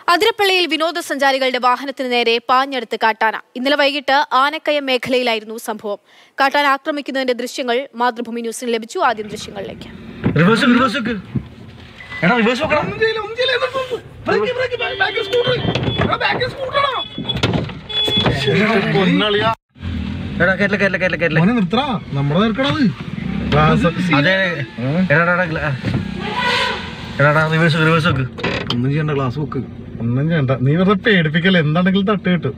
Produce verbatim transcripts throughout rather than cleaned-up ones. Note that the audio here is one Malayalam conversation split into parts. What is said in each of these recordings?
അതിരപ്പള്ളിയിൽ വിനോദസഞ്ചാരികളുടെ വാഹനത്തിന് നേരെ പാഞ്ഞെടുത്ത് കാട്ടാന. ഇന്നലെ വൈകിട്ട് ആനക്കയം മേഖലയിലായിരുന്നു സംഭവം. കാട്ടാന ആക്രമിക്കുന്നതിന്റെ ദൃശ്യങ്ങൾ മാതൃഭൂമി ന്യൂസിന് ലഭിച്ചു. ആദ്യം ദൃശ്യങ്ങളിലേക്ക്. ഒന്നും ചെയ്യണ്ട, ഗ്ലാസ് വെക്ക്. ഒന്നും ചെയ്യണ്ട, നീ വെറുതെ പേടിപ്പിക്കല്ലേ. എന്താണെങ്കിലും തട്ട് കിട്ടും.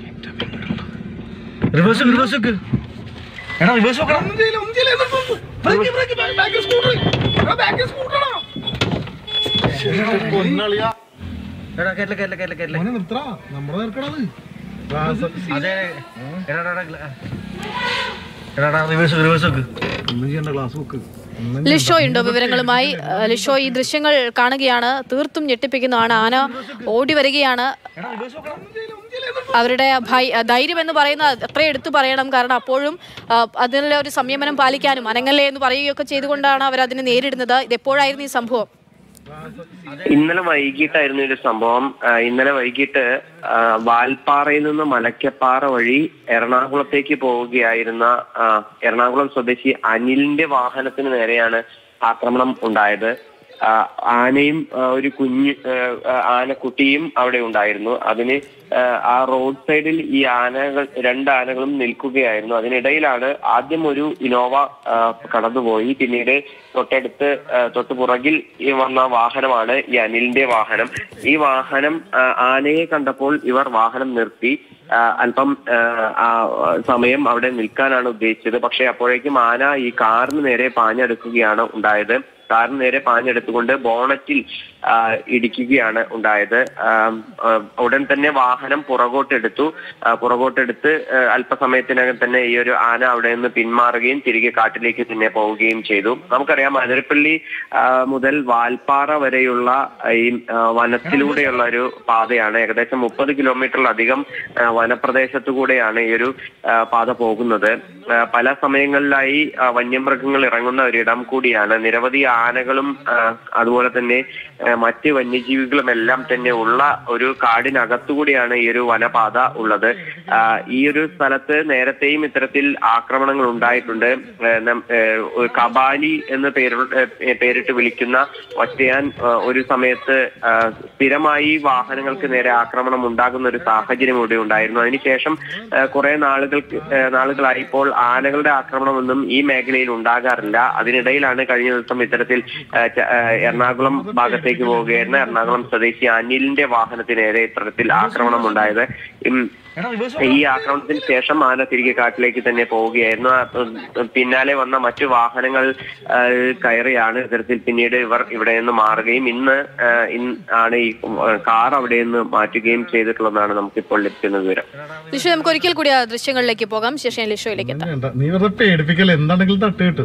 ഒന്നും ചെയ്യണ്ട, ഗ്ലാസ് വെക്ക്. ലിഷോ ഉണ്ടോ വിവരങ്ങളുമായി? ലിഷോ, ഈ ദൃശ്യങ്ങൾ കാണുകയാണ്. തീർത്തും ഞെട്ടിപ്പിക്കുന്നതാണ്. ആന ഓടി വരികയാണ്. അവരുടെ ധൈര്യം എന്ന് പറയുന്നത് അത്രയും എടുത്തു പറയണം. കാരണം അപ്പോഴും അതിനുള്ള ഒരു സംയമനം പാലിക്കാനും അനങ്ങല്ലേ എന്ന് പറയുകയൊക്കെ ചെയ്തുകൊണ്ടാണ് അവർ അതിനെ നേരിടുന്നത്. ഇതെപ്പോഴായിരുന്നു ഈ സംഭവം? ഇന്നലെ വൈകിട്ടായിരുന്നു ഒരു സംഭവം. ഇന്നലെ വൈകിട്ട് വാൽപ്പാറയിൽ നിന്ന് മലക്കപ്പാറ വഴി എറണാകുളത്തേക്ക് പോവുകയായിരുന്ന എറണാകുളം സ്വദേശി അനിലിന്റെ വാഹനത്തിന് നേരെയാണ് ആക്രമണം ഉണ്ടായത്. ആനയും ഒരു കുഞ്ഞ് ആനക്കുട്ടിയും അവിടെ ഉണ്ടായിരുന്നു. അതിന് ആ റോഡ് സൈഡിൽ ഈ ആനകൾ രണ്ട് ആനകളും നിൽക്കുകയായിരുന്നു. അതിനിടയിലാണ് ആദ്യം ഒരു ഇനോവ കടന്നുപോയി. പിന്നീട് തൊട്ടടുത്ത് തൊട്ട് പുറകിൽ വന്ന വാഹനമാണ് ഈ അനിലിന്റെ വാഹനം. ഈ വാഹനം ആനയെ കണ്ടപ്പോൾ ഇവർ വാഹനം നിർത്തി അല്പം സമയം അവിടെ നിൽക്കാനാണ് ഉദ്ദേശിച്ചത്. പക്ഷെ അപ്പോഴേക്കും ആന ഈ കാറിന് നേരെ പാഞ്ഞെടുക്കുകയാണ് ഉണ്ടായത്. കാറിന് നേരെ പാഞ്ഞെടുത്തുകൊണ്ട് ബോണറ്റിൽ ഇടിക്കുകയാണ് ഉണ്ടായത്. ഉടൻ തന്നെ വാഹനം പുറകോട്ടെടുത്തു. പുറകോട്ടെടുത്ത് അല്പസമയത്തിനകം തന്നെ ഈ ഒരു ആന അവിടെ നിന്ന് പിന്മാറുകയും തിരികെ കാട്ടിലേക്ക് തന്നെ പോവുകയും ചെയ്തു. നമുക്കറിയാം, അതിരപ്പള്ളി മുതൽ വാൽപ്പാറ വരെയുള്ള ഈ വനത്തിലൂടെയുള്ള ഒരു പാതയാണ്. ഏകദേശം മുപ്പത് കിലോമീറ്ററിലധികം വനപ്രദേശത്തു കൂടെയാണ് ഈ ഒരു പാത പോകുന്നത്. പല സമയങ്ങളിലായി വന്യമൃഗങ്ങൾ ഇറങ്ങുന്ന ഒരിടം കൂടിയാണ്. നിരവധി ആനകളും അതുപോലെ തന്നെ മറ്റ് വന്യജീവികളും എല്ലാം തന്നെ ഉള്ള ഒരു കാടിനകത്തുകൂടിയാണ് ഈ ഒരു വനപാത ഉള്ളത്. ഈ ഒരു സ്ഥലത്ത് നേരത്തെയും ഇത്തരത്തിൽ ആക്രമണങ്ങൾ ഉണ്ടായിട്ടുണ്ട്. കബാലി എന്ന് പേര് പേരിട്ട് വിളിക്കുന്ന ഒറ്റയാൻ ഒരു സമയത്ത് സ്ഥിരമായി വാഹനങ്ങൾക്ക് നേരെ ആക്രമണം ഉണ്ടാകുന്ന ഒരു സാഹചര്യം ഇവിടെ ഉണ്ടായിരുന്നു. അതിനുശേഷം കുറെ നാളുകൾക്ക് നാളുകളായി ഇപ്പോൾ ആനകളുടെ ആക്രമണമൊന്നും ഈ മേഖലയിൽ ഉണ്ടാകാറില്ല. അതിനിടയിലാണ് കഴിഞ്ഞ ദിവസം ഇത്തരത്തിൽ എറണാകുളം ഭാഗത്തേക്ക് പോവുകയായിരുന്ന എറണാകുളം സ്വദേശി അനിലിന്റെ വാഹനത്തിന് നേരെ ഇത്തരത്തിൽ ആക്രമണം ഉണ്ടായത്. ഈ ആക്രമണത്തിന് ശേഷം ആന തിരികെ കാട്ടിലേക്ക് തന്നെ പോവുകയായിരുന്നു. പിന്നാലെ വന്ന മറ്റു വാഹനങ്ങൾ കയറിയാണ് ഇത്തരത്തിൽ പിന്നീട് ഇവർ ഇവിടെ നിന്ന് മാറുകയും ഇന്ന് ആണ് ഈ കാർ അവിടെ നിന്ന് മാറ്റുകയും ചെയ്തിട്ടുള്ളതാണ് നമുക്കിപ്പോൾ ലഭിക്കുന്ന വിവരം. ലിഷോ, നമുക്ക് ഒരിക്കൽ കൂടി ആ ദൃശ്യങ്ങളിലേക്ക് പോകാം. ശേഷം ലിഷോയിലേക്ക് എത്താം. നീ വെറുതെ പേടിപ്പിക്കല്ലേ. എന്താണെങ്കിലും തട്ട് കിട്ടും.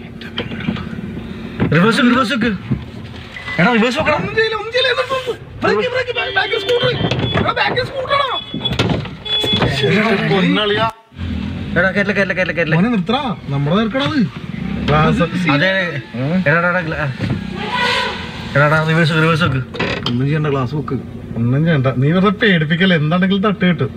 ഒന്നും ചെയ്യണ്ട, ഗ്ലാസ് വെക്ക്. ഒന്നും ചെയ്യണ്ട, നീ വെറുതെ പേടിപ്പിക്കല്ലേ. എന്താണെങ്കിലും തട്ട് കിട്ടും.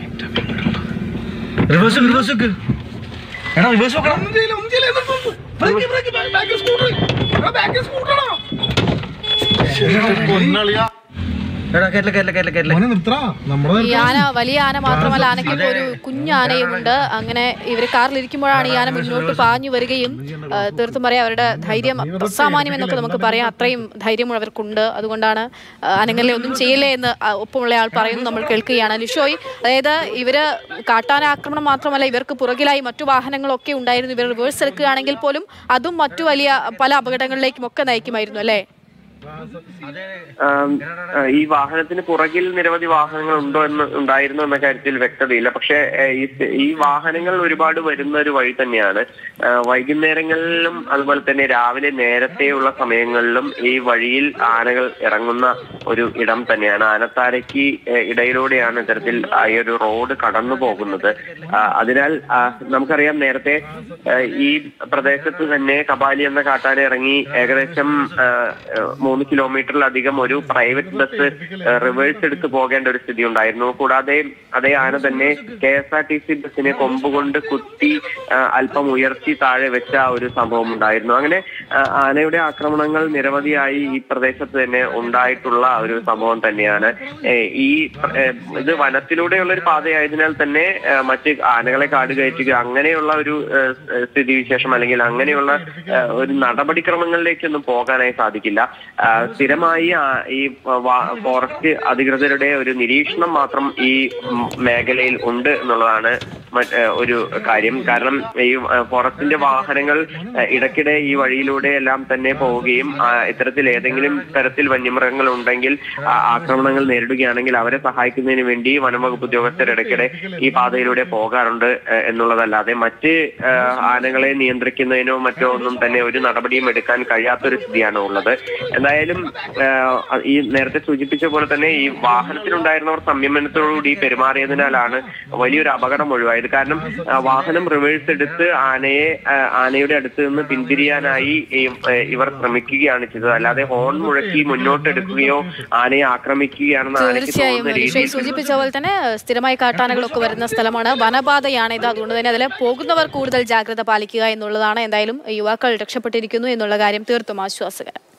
ഈ ആന വലിയ ആന മാത്രമല്ല, ആനയ്ക്ക് ഒരു കുഞ്ഞാനയും ഉണ്ട്. അങ്ങനെ ഇവര് കാറിലിരിക്കുമ്പോഴാണ് ഈ ആന മുന്നോട്ട് പാഞ്ഞു വരികയും തീർത്തും പറയാം അവരുടെ ധൈര്യം അസാമാന്യം എന്നൊക്കെ നമുക്ക് പറയാം. അത്രയും ധൈര്യം അവർക്കുണ്ട്. അതുകൊണ്ടാണ് അനങ്ങലെ ഒന്നും ചെയ്യല്ലേ എന്ന് ഒപ്പമുള്ള ആൾ പറയുന്നു. നമ്മൾ കേൾക്കുകയാണ്. ലിഷോയ്, അതായത് ഇവര് കാട്ടാന ആക്രമണം മാത്രമല്ല, ഇവർക്ക് പുറകിലായി മറ്റു വാഹനങ്ങളൊക്കെ ഉണ്ടായിരുന്നു. ഇവർ റിവേഴ്സ് എടുക്കുകയാണെങ്കിൽ പോലും അതും മറ്റു വലിയ പല അപകടങ്ങളിലേക്കും ഒക്കെ നയിക്കുമായിരുന്നു അല്ലേ? ഈ വാഹനത്തിന് പുറകിൽ നിരവധി വാഹനങ്ങൾ ഉണ്ടോ എന്ന് ഉണ്ടായിരുന്നു എന്ന കാര്യത്തിൽ വ്യക്തതയില്ല. പക്ഷെ ഈ വാഹനങ്ങൾ ഒരുപാട് വരുന്ന ഒരു വഴി തന്നെയാണ്. വൈകുന്നേരങ്ങളിലും അതുപോലെ തന്നെ രാവിലെ നേരത്തെയുള്ള സമയങ്ങളിലും ഈ വഴിയിൽ ആനകൾ ഇറങ്ങുന്ന ഒരു ഇടം തന്നെയാണ്. ആനത്താരയ്ക്ക് ഇടയിലൂടെയാണ് ഇത്തരത്തിൽ ഈ ഒരു റോഡ് കടന്നു പോകുന്നത്. അതിനാൽ നമുക്കറിയാം, നേരത്തെ ഈ പ്രദേശത്ത് തന്നെ കബാലി എന്ന കാട്ടാന ഇറങ്ങി ഏകദേശം മൂന്ന് കിലോമീറ്ററിലധികം ഒരു പ്രൈവറ്റ് ബസ് റിവേഴ്സ് എടുത്ത് പോകേണ്ട ഒരു സ്ഥിതി ഉണ്ടായിരുന്നു. കൂടാതെ അതേ ആന തന്നെ K S R T C ബസ്സിനെ കൊമ്പുകൊണ്ട് കുത്തി അല്പം ഉയർത്തി താഴെ വെച്ച ഒരു സംഭവം ഉണ്ടായിരുന്നു. അങ്ങനെ ആനയുടെ ആക്രമണങ്ങൾ നിരവധിയായി ഈ പ്രദേശത്ത് തന്നെ ഉണ്ടായിട്ടുള്ള ഒരു സംഭവം തന്നെയാണ്. ഈ ഇത് വനത്തിലൂടെയുള്ള ഒരു പാതയായതിനാൽ തന്നെ മറ്റ് ആനകളെ കാട് കയറ്റുക അങ്ങനെയുള്ള ഒരു സ്ഥിതിവിശേഷം അല്ലെങ്കിൽ അങ്ങനെയുള്ള ഒരു നടപടിക്രമങ്ങളിലേക്കൊന്നും പോകാനായി സാധിക്കില്ല. സ്ഥിരമായി ഈ ഫോറസ്റ്റ് അധികൃതരുടെ ഒരു നിരീക്ഷണം മാത്രം ഈ മേഖലയിൽ ഉണ്ട് എന്നുള്ളതാണ് ഒരു കാര്യം. കാരണം ഈ ഫോറസ്റ്റിന്റെ വാഹനങ്ങൾ ഇടയ്ക്കിടെ ഈ വഴിയിലൂടെ എല്ലാം തന്നെ പോവുകയും ഇത്തരത്തിൽ ഏതെങ്കിലും തരത്തിൽ വന്യമൃഗങ്ങൾ ഉണ്ടെങ്കിൽ ആക്രമണങ്ങൾ നേരിടുകയാണെങ്കിൽ അവരെ സഹായിക്കുന്നതിന് വേണ്ടി വനംവകുപ്പ് ഉദ്യോഗസ്ഥർ ഇടയ്ക്കിടെ ഈ പാതയിലൂടെ പോകാറുണ്ട് എന്നുള്ളതല്ലാതെ മറ്റ് ആനകളെ നിയന്ത്രിക്കുന്നതിനോ മറ്റോ ഒന്നും തന്നെ ഒരു നടപടിയും എടുക്കാൻ കഴിയാത്തൊരു സ്ഥിതിയാണ് ഉള്ളത്. എന്തായാലും ഈ നേരത്തെ സൂചിപ്പിച്ച പോലെ തന്നെ ഈ വാഹനത്തിലുണ്ടായിരുന്നവർ സംയമനത്തോടുകൂടി പെരുമാറിയതിനാലാണ് വലിയൊരു അപകടം ഒഴിവായത്. കാരണം വാഹനം റിവേഴ്സ് എടുത്ത് ആനയെ ആനയുടെ അടുത്ത് നിന്ന് പിന്തിരിയാനായി ഇവർ ശ്രമിക്കുകയാണ് ചെയ്തത്. അല്ലാതെ ഹോൺ മുഴക്കി മുന്നോട്ടെടുക്കുകയോ ആനയെ ആക്രമിക്കുകയാണെന്ന് തീർച്ചയായും സൂചിപ്പിച്ച പോലെ തന്നെ സ്ഥിരമായി കാട്ടാനകളൊക്കെ വരുന്ന സ്ഥലമാണ്, വനപാതയാണ് ഇത്. അതുകൊണ്ട് തന്നെ അതിൽ പോകുന്നവർ കൂടുതൽ ജാഗ്രത പാലിക്കുക എന്നുള്ളതാണ്. എന്തായാലും യുവാക്കൾ രക്ഷപ്പെട്ടിരിക്കുന്നു എന്നുള്ള കാര്യം തീർത്തും ആശ്വാസകരം.